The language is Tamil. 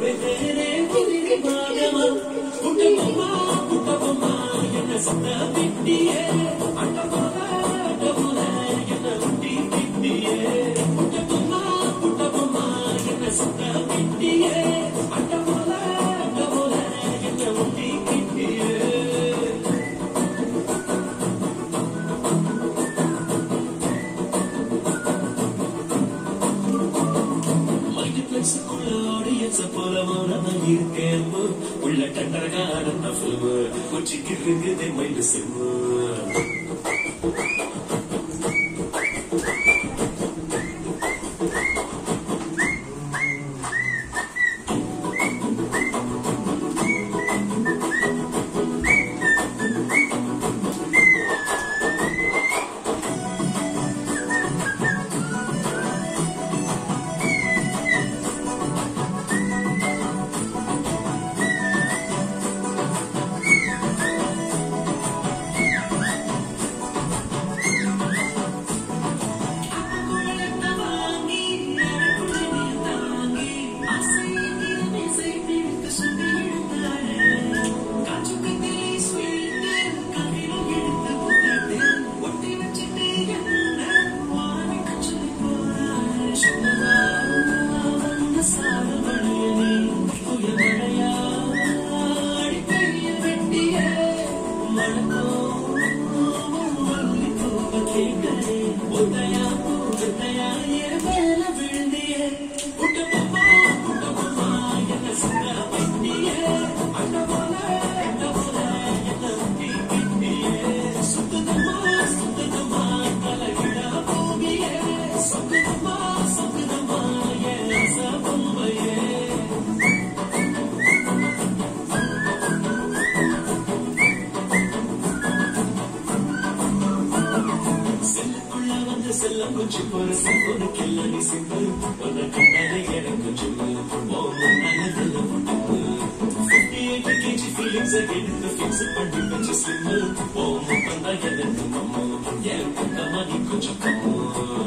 உள்ள டண்டரகான ஃபில்மு உச்சிக்கு இருக்குது மைண்ட் சிம்மு செல்லம் கொஞ்சம் பொறுசு ஒரு கிள்ளி சிம்பு ஒரு கண்ணாடி எனக்கு சும்மா நல்லதெல்லாம் முட்டுப்பு 58 kg feelings எடுத்து ஃபிக்ஸ் பண்ணி வச்சு ஸ்லிம்மு ஓ முப்பந்தா எனக்கு மம்மு என் பக்கமா நீ கொஞ்சம் கம்மு